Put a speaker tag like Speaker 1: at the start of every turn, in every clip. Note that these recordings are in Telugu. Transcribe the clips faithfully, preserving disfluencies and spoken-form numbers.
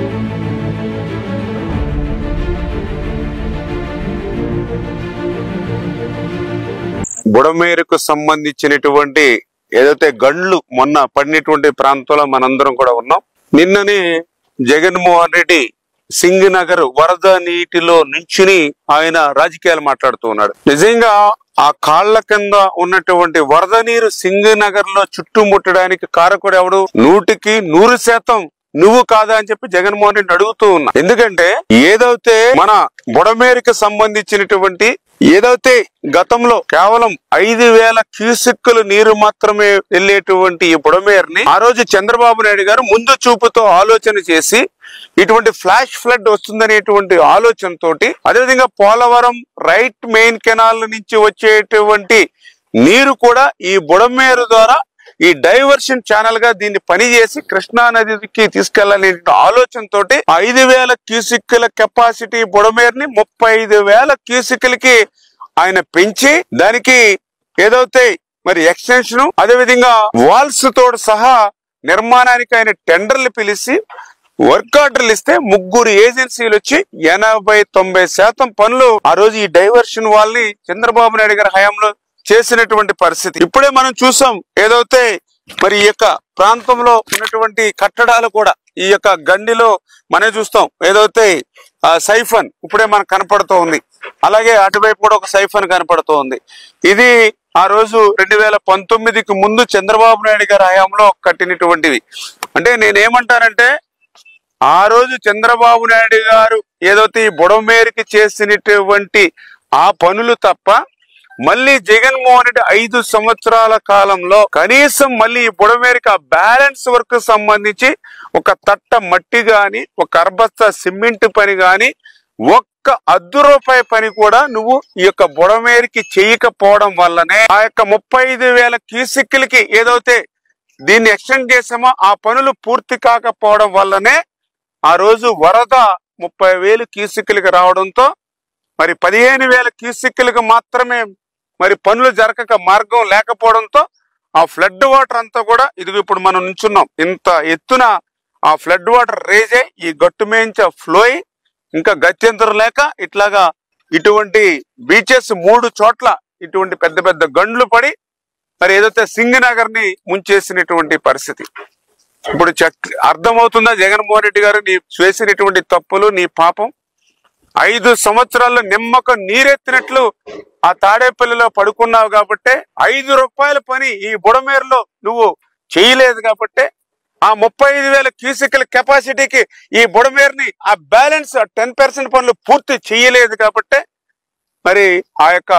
Speaker 1: బుడమేరుకు సంబంధించినటువంటి ఏదైతే గండ్లు మొన్న పడినటువంటి ప్రాంతంలో మనందరం కూడా ఉన్నాం. నిన్ననే జగన్మోహన్ రెడ్డి సింగ్ నగర్ వరద నీటిలో నుంచుని ఆయన రాజకీయాలు మాట్లాడుతూ ఉన్నాడు. నిజంగా ఆ కాళ్ల కింద ఉన్నటువంటి వరద నీరు సింగ్ నగర్ లో చుట్టుముట్టడానికి కారకుడు ఎవడు? నూటికి నూరు శాతం నువ్వు కాదా అని చెప్పి జగన్మోహన్ రెడ్డి అడుగుతూ ఉన్నా. ఎందుకంటే ఏదైతే మన బుడమేరుకు సంబంధించినటువంటి ఏదైతే గతంలో కేవలం ఐదు వేల క్యూసెక్కులు నీరు మాత్రమే వెళ్లేటువంటి ఈ బుడమేరుని ఆ రోజు చంద్రబాబు నాయుడు గారు ముందు చూపుతో ఆలోచన చేసి ఇటువంటి ఫ్లాష్ ఫ్లడ్ వస్తుందనేటువంటి ఆలోచనతోటి, అదేవిధంగా పోలవరం రైట్ మెయిన్ కెనాల్ నుంచి వచ్చేటువంటి నీరు కూడా ఈ బుడమేరు ద్వారా ఈ డైవర్షన్ ఛానల్ గా దీన్ని పనిచేసి కృష్ణా నదికి తీసుకెళ్లాలనే ఆలోచనతోటి ఐదు వేల క్యూసిక్ల కెపాసిటీ బుడమేరుని ముప్పై ఐదు వేల క్యూసిక్లకి ఆయన పెంచి దానికి ఏదైతే మరి ఎక్స్టెన్షన్ అదేవిధంగా వాల్స్ తోడు సహా నిర్మాణానికి ఆయన టెండర్లు పిలిచి వర్క్ ఆర్డర్లు ఇస్తే ముగ్గురు ఏజెన్సీలు వచ్చి ఎనభై తొంభై శాతం పనులు ఆ రోజు ఈ డైవర్షన్ వాళ్ళని చంద్రబాబు నాయుడు గారి హయాంలో చేసినటువంటి పరిస్థితి ఇప్పుడే మనం చూసాం. ఏదైతే మరి ఈ యొక్క ప్రాంతంలో ఉన్నటువంటి కట్టడాలు కూడా ఈ యొక్క గండిలో మనం చూస్తాం. ఏదైతే ఆ సైఫన్ ఇప్పుడే మనకు కనపడుతూ ఉంది, అలాగే అటువైపు కూడా ఒక సైఫన్ కనపడుతూ ఉంది. ఇది ఆ రోజు రెండు వేల పంతొమ్మిదికి ముందు చంద్రబాబు నాయుడు గారి హయాంలో కట్టినటువంటివి. అంటే నేనేమంటానంటే ఆ రోజు చంద్రబాబు నాయుడు గారు ఏదైతే ఈ బుడమేరుకి చేసినటువంటి ఆ పనులు తప్ప మళ్ళీ జగన్మోహన్ రెడ్డి ఐదు సంవత్సరాల కాలంలో కనీసం మళ్ళీ ఈ బుడమేరుకి ఆ బ్యాలెన్స్ వర్క్ సంబంధించి ఒక తట్ట మట్టి గాని ఒక అర్బస్తా సిమెంట్ పని గాని ఒక్క అర్ధ రూపాయి పని కూడా నువ్వు ఈ యొక్క బుడమేరుకి చేయకపోవడం వల్లనే ఆ యొక్క ముప్పై ఐదు వేల క్యూసిక్లకి ఏదైతే దీన్ని ఎక్స్టెండ్ చేసామో ఆ పనులు పూర్తి కాకపోవడం వల్లనే ఆ రోజు వరద ముప్పై వేలు క్యూసిక్లకి రావడంతో మరి పదిహేను వేల క్యూసిక్లకు మాత్రమే మరి పనులు జరగక మార్గం లేకపోవడంతో ఆ ఫ్లడ్ వాటర్ అంతా కూడా ఇదిగో ఇప్పుడు మనం నుంచున్నాం. ఇంత ఎత్తున ఆ ఫ్లడ్ వాటర్ రేజ్ అయ్యి ఈ గట్టు మేంచ ఫ్లో అయి ఇంకా గత్యంతరం లేక ఇట్లాగా ఇటువంటి బీచెస్ మూడు చోట్ల ఇటువంటి పెద్ద పెద్ద గండ్లు పడి మరి ఏదైతే సింగ్ నగర్ ని ముంచేసినటువంటి పరిస్థితి. ఇప్పుడు అర్థమవుతుందా జగన్మోహన్ రెడ్డి గారు నీ చేసినటువంటి తప్పులు, నీ పాపం? ఐదు సంవత్సరాల్లో నిమ్మకం నీరెత్తినట్లు ఆ తాడేపల్లిలో పడుకున్నావు కాబట్టే ఐదు రూపాయల పని ఈ బుడమేరులో నువ్వు చేయలేదు కాబట్టే ఆ ముప్పై ఐదు వేల క్యూసిక్ల కెపాసిటీకి ఈ బుడమేరుని ఆ బ్యాలెన్స్ టెన్ పర్సెంట్ పనులు పూర్తి చేయలేదు కాబట్టే మరి ఆ యొక్క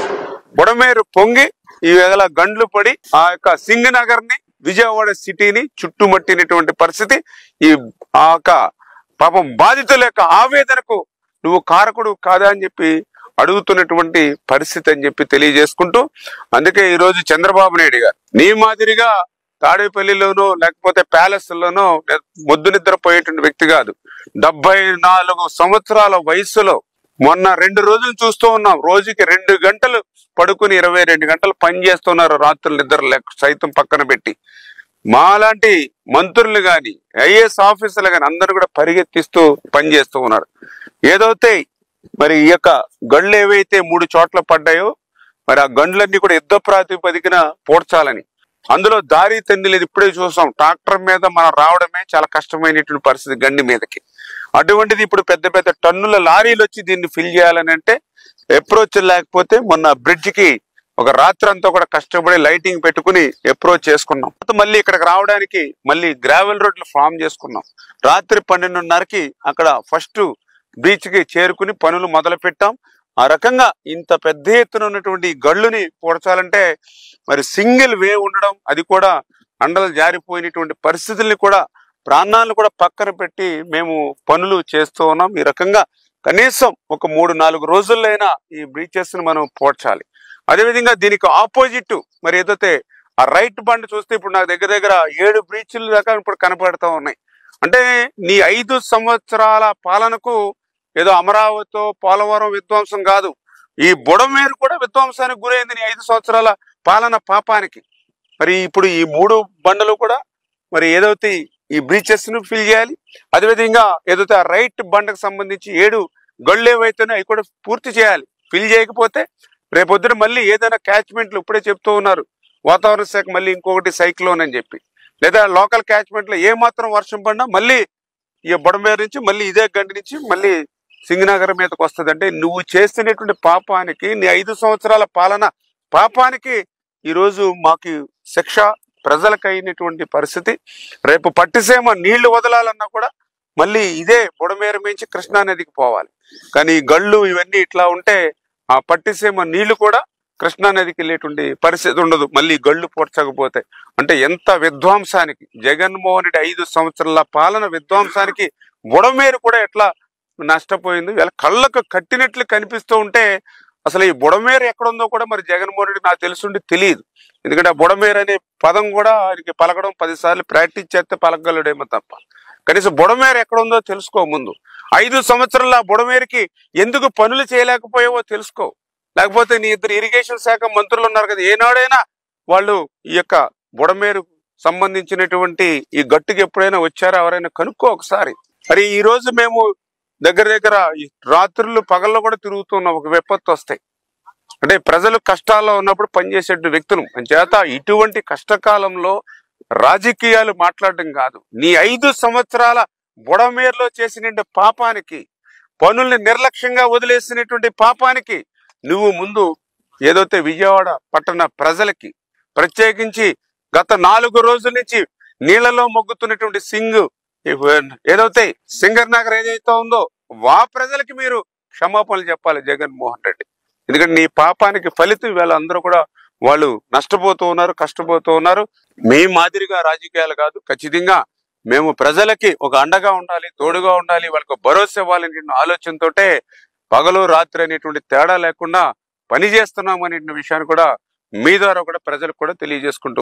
Speaker 1: బుడమేరు పొంగి ఈ విధంగా గండ్లు పడి ఆ యొక్క సింగ్ నగర్ ని విజయవాడ సిటీని చుట్టుముట్టినటువంటి పరిస్థితి. ఈ ఆ యొక్క పాపం బాధితుల యొక్క ఆవేదనకు నువ్వు కారకుడు కాదా అని చెప్పి అడుగుతున్నటువంటి పరిస్థితి అని చెప్పి తెలియజేసుకుంటూ, అందుకే ఈ రోజు చంద్రబాబు నాయుడు గారు నీ మాదిరిగా తాడేపల్లిలోనో లేకపోతే ప్యాలెస్ లోనో ముద్దు నిద్రపోయేటువంటి వ్యక్తి కాదు. డెబ్బై నాలుగు సంవత్సరాల వయసులో మొన్న రెండు రోజులు చూస్తూ ఉన్నాం. రోజుకి రెండు గంటలు పడుకుని ఇరవై రెండు గంటలు పని చేస్తున్నారు, రాత్రులు నిద్ర లేక సైతం పక్కన పెట్టి. మాలాంటి మంత్రులు గాని ఐఏఎస్ ఆఫీసర్లు గాని అందరూ కూడా పరిగెత్తిస్తూ పనిచేస్తూ ఉన్నారు. ఏదైతే మరి ఈ యొక్క గండ్లు ఏవైతే మూడు చోట్ల పడ్డాయో మరి ఆ గండ్లన్నీ కూడా యుద్ధ ప్రాతిపదికన పోడ్చాలని, అందులో దారి తండ్రి లేదు. ఇప్పుడే చూసాం ట్రాక్టర్ మీద మనం రావడమే చాలా కష్టమైనటువంటి పరిస్థితి గండి మీదకి. అటువంటిది ఇప్పుడు పెద్ద పెద్ద టన్నుల లారీలు వచ్చి దీన్ని ఫిల్ చేయాలని అంటే అప్రోచ్ లేకపోతే మొన్న బ్రిడ్జ్ కి ఒక రాత్రి అంతా కూడా కష్టపడి లైటింగ్ పెట్టుకుని అప్రోచ్ చేసుకున్నాం. మళ్ళీ ఇక్కడికి రావడానికి మళ్ళీ గ్రావెల్ రోడ్లు ఫామ్ చేసుకున్నాం. రాత్రి పన్నెండున్నరకి అక్కడ ఫస్ట్ బీచ్ కి చేరుకుని పనులు మొదలు పెట్టాం. ఆ రకంగా ఇంత పెద్ద ఎత్తున ఉన్నటువంటి గళ్ళుని పూడ్చాలంటే మరి సింగిల్ వే ఉండడం, అది కూడా అండలు జారిపోయినటువంటి పరిస్థితుల్ని కూడా ప్రాణాలను కూడా పక్కన పెట్టి మేము పనులు చేస్తూ ఉన్నాం. ఈ రకంగా కనీసం ఒక మూడు నాలుగు రోజుల్లో ఈ బ్రీచెస్ ని మనం పోడ్చాలి. అదేవిధంగా దీనికి ఆపోజిట్ మరి ఏదైతే ఆ రైట్ బండ్ చూస్తే ఇప్పుడు నాకు దగ్గర దగ్గర ఏడు బ్రీచ్లు దాకా ఇప్పుడు కనపడుతూ ఉన్నాయి. అంటే నీ ఐదు సంవత్సరాల పాలనకు ఏదో అమరావతితో పోలవరం విధ్వంసం కాదు, ఈ బుడమేరు కూడా విధ్వంసానికి గురైంది నీ ఐదు సంవత్సరాల పాలన పాపానికి. మరి ఇప్పుడు ఈ మూడు బండలు కూడా మరి ఏదైతే ఈ బ్రీచెస్ ను ఫిల్ చేయాలి. అదేవిధంగా ఏదైతే ఆ రైట్ బండకు సంబంధించి ఏడు గళ్ళు ఏవైతేనో అవి కూడా పూర్తి చేయాలి. ఫిల్ చేయకపోతే రేపొద్దున మళ్ళీ ఏదైనా క్యాచ్మెంట్లు ఇప్పుడే చెప్తూ ఉన్నారు వాతావరణ శాఖ మళ్ళీ ఇంకొకటి సైక్లోన్ అని చెప్పి, లేదా లోకల్ క్యాచ్మెంట్లో ఏ మాత్రం వర్షం పడినా మళ్ళీ ఈ బుడమేరు నుంచి మళ్ళీ ఇదే గండి నుంచి మళ్ళీ సింగనగర్ మీదకి వస్తుంది. అంటే నువ్వు చేస్తున్నటువంటి పాపానికి, నీ ఐదు సంవత్సరాల పాలన పాపానికి ఈరోజు మాకు శిక్ష ప్రజలకు అయినటువంటి పరిస్థితి. రేపు పట్టిసీమ నీళ్లు వదలాలన్నా కూడా మళ్ళీ ఇదే బుడమేరు మించి కృష్ణా నదికి పోవాలి. కానీ ఈ గళ్ళు ఇవన్నీ ఇట్లా ఉంటే ఆ పట్టిసీమ నీళ్లు కూడా కృష్ణా నదికి వెళ్ళేటువంటి పరిస్థితి ఉండదు మళ్ళీ గళ్ళు పూడ్చకపోతే. అంటే ఎంత విధ్వంసానికి జగన్మోహన్ రెడ్డి ఐదు సంవత్సరాల పాలన విధ్వంసానికి బుడమేరు కూడా ఎట్లా నష్టపోయింది. వీళ్ళ కళ్ళకు కట్టినట్లు కనిపిస్తూ ఉంటే అసలు ఈ బుడమేరు ఎక్కడుందో కూడా మరి జగన్మోహన్ రెడ్డి నాకు తెలుసుండి తెలియదు. ఎందుకంటే ఆ బుడమేరు అనే పదం కూడా ఆయనకి పలకడం పదిసార్లు ప్రాక్టీస్ చేస్తే పలకగలడేమో తప్ప కనీసం బుడమేరు ఎక్కడుందో తెలుసుకో. ముందు ఐదు సంవత్సరాల బుడమేరుకి ఎందుకు పనులు చేయలేకపోయావో తెలుసుకో. లేకపోతే నీ ఇద్దరు ఇరిగేషన్ శాఖ మంత్రులు ఉన్నారు కదా, ఏనాడైనా వాళ్ళు ఈ యొక్క బుడమేరు సంబంధించినటువంటి ఈ గట్టుకి ఎప్పుడైనా వచ్చారా ఎవరైనా కనుక్కో ఒకసారి. మరి ఈ రోజు మేము దగ్గర దగ్గర రాత్రులు పగల్లో కూడా తిరుగుతున్నాం ఒక విపత్తు వస్తాయి. అంటే ప్రజలు కష్టాల్లో ఉన్నప్పుడు పనిచేసే వ్యక్తులు చేత ఇటువంటి కష్టకాలంలో రాజకీయాలు మాట్లాడడం కాదు, నీ ఐదు సంవత్సరాల బుడమేరులో చేసిన పాపానికి, పనుల్ని నిర్లక్ష్యంగా వదిలేసినటువంటి పాపానికి నువ్వు ముందు ఏదైతే విజయవాడ పట్టణ ప్రజలకి ప్రత్యేకించి గత నాలుగు రోజుల నుంచి నీళ్లలో మొగ్గుతున్నటువంటి సింగ్ ఏదైతే సింగర్ నగర్ ఏదైతే ఉందో వా ప్రజలకి మీరు క్షమాపణలు చెప్పాలి జగన్మోహన్ రెడ్డి. ఎందుకంటే నీ పాపానికి ఫలితం వీళ్ళందరూ కూడా వాళ్ళు నష్టపోతూ ఉన్నారు, కష్టపోతూ ఉన్నారు. మీ మాదిరిగా రాజకీయాలు కాదు, ఖచ్చితంగా మేము ప్రజలకి ఒక అండగా ఉండాలి, తోడుగా ఉండాలి, వాళ్ళకి భరోసా ఇవ్వాలనే ఆలోచనతోటే పగలు రాత్రి అనేటువంటి తేడా లేకుండా పని చేస్తున్నాం అనే విషయాన్ని కూడా మీ ద్వారా కూడా ప్రజలకు కూడా తెలియజేసుకుంటూ